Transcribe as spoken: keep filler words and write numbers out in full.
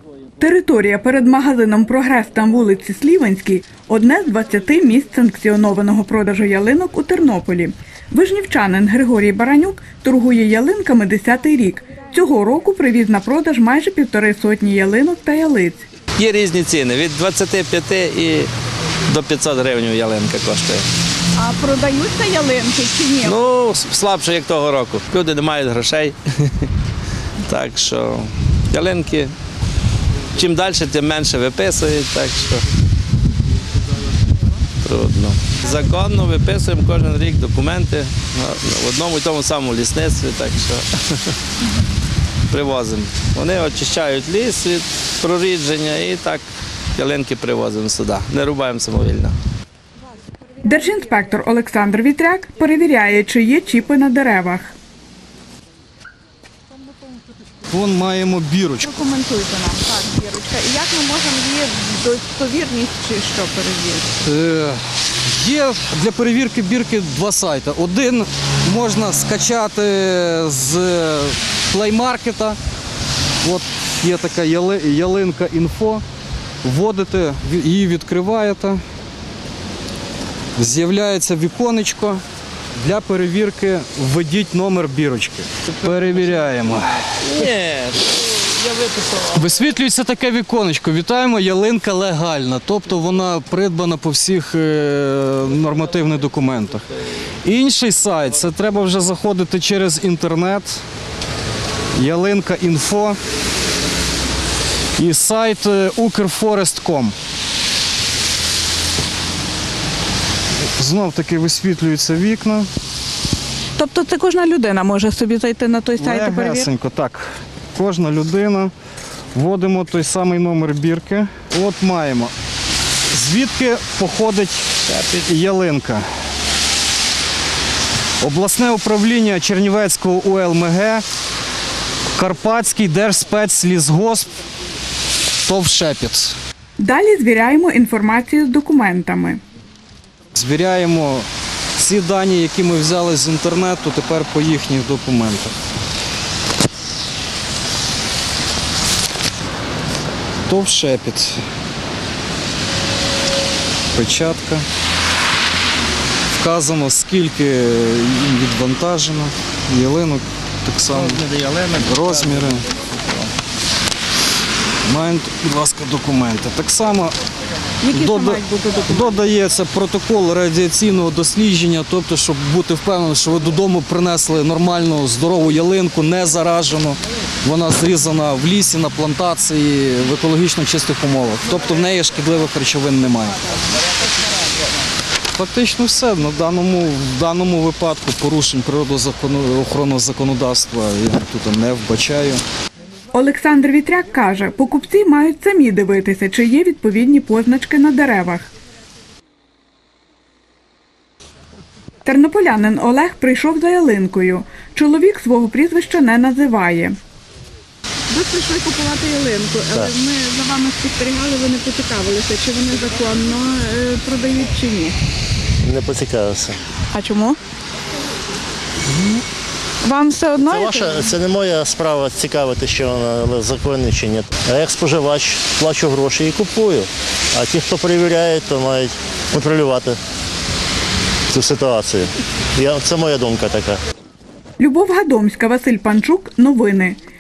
Територія перед магазином «Прогрес» на вулиці Слівенській – одне з двадцяти місць санкціонованого продажу ялинок у Тернополі. Вижнівчанин Григорій Баранюк торгує ялинками десятий рік. Цього року привіз на продаж майже півтори сотні ялинок та ялиць. Є різні ціни – від двадцяти п'яти і до п'ятсот гривень ялинка коштує. А продаються ялинки чи ні? Ну, слабше, як того року. Люди не мають грошей. Так що ялинки чим далі, тим менше виписують, так що трудно. Законно виписуємо кожен рік документи в одному і тому самому лісництві, так що привозимо. Вони очищають ліс від прорідження і так ялинки привозимо сюди, не рубаємо самовільно. Держінспектор Олександр Вітряк перевіряє, чи є чіпи на деревах. Вон маємо бірочку. Коментуйте нам, так, бірочка. І як ми можемо її достовірність чи що перевірити? Е, є для перевірки бірки два сайти. Один можна скачати з плеймаркета. От є така яли, ялинка інфо. Вводите, її відкриваєте. З'являється віконечко. Для перевірки введіть номер бірочки. Перевіряємо. Ні, я виписав. Висвітлюється таке віконечко. Вітаємо, ялинка легальна, тобто вона придбана по всіх нормативних документах. Інший сайт, це треба вже заходити через інтернет, ялинка інфо і сайт укрфорест крапка ком. Знов таки висвітлюються вікна. Тобто це кожна людина може собі зайти на той сайт і перевірити? Легесенько, так. Кожна людина. Вводимо той самий номер бірки. От маємо. Звідки походить ялинка? Обласне управління Чернівецького У Л М Г, Карпатський Держспецлісгосп, ТОВ «Шепіт». Далі звіряємо інформацію з документами. Звіряємо всі дані, які ми взяли з інтернету, тепер по їхніх документах. ТОВ «Шепіт». Печатка. Вказано, скільки їм відвантажено. Ялинок так само. Розміри. Маємо, будь ласка, документи. Так само дода... додається протокол радіаційного дослідження, тобто, щоб бути впевненим, що ви додому принесли нормальну, здорову ялинку, не заражену. Вона зрізана в лісі, на плантації, в екологічно чистих умовах. Тобто в неї шкідливих речовин немає. Фактично все. На даному, в даному випадку порушень природоохоронного законодавства я тут не вбачаю. Олександр Вітряк каже, покупці мають самі дивитися, чи є відповідні позначки на деревах. Тернополянин Олег прийшов за ялинкою. Чоловік свого прізвища не називає. Ви прийшли купувати ялинку, але так. Ми за вами спостерігали, ви не поцікавилися, чи вони законно продають чи ні. Не поцікавився. А чому? Вам все одно? Це, ваша, це не моя справа цікавити, що вона законна чи ні. А як споживач плачу гроші і купую. А ті, хто перевіряє, то мають контролювати цю ситуацію. Я, це моя думка така. Любов Гадомська, Василь Панчук. Новини.